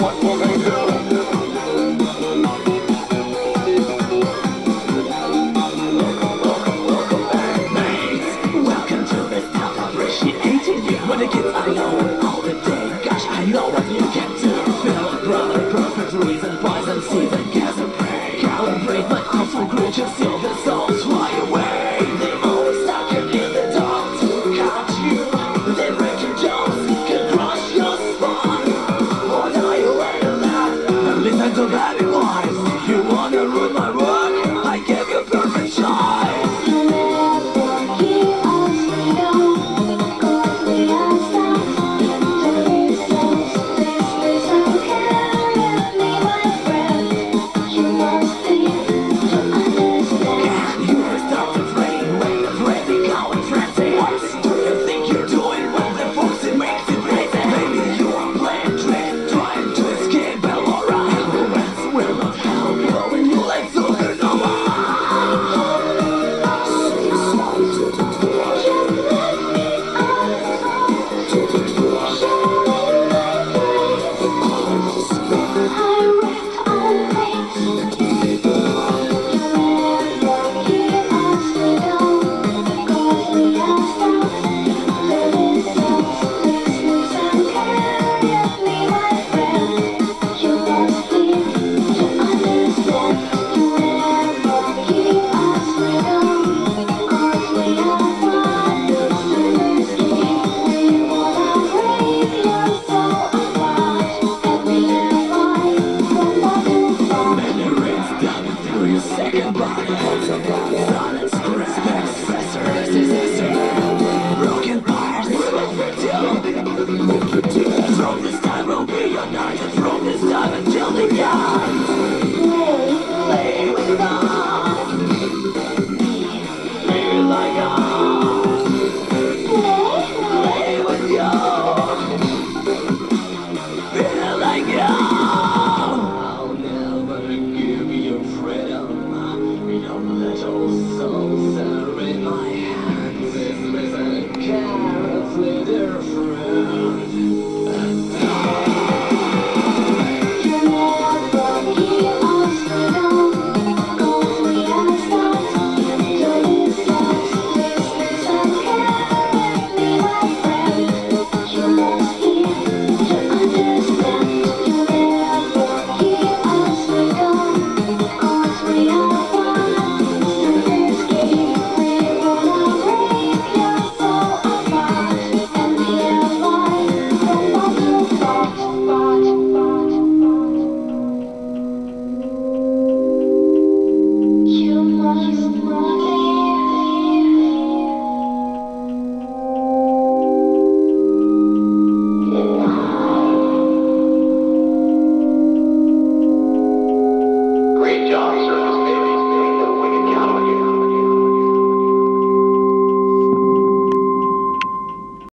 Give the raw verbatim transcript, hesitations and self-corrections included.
what will they do? Welcome to this town, appreciating you. When it gets I know all the day, gosh, I know what you can do. Feel a brother, perfect reason, poison season, gas and prey. Calibrate my awful creatures, steal the souls, fly away. They've always stuck in the dark to catch you. They break your jaws, can crush your spine. What are you waiting at? Now listen to that advice. You wanna ruin my work? I gave you perfect choice. Second body, silence, respect, stressor, disaster, broken parts, from this time will be united, from this time until the end.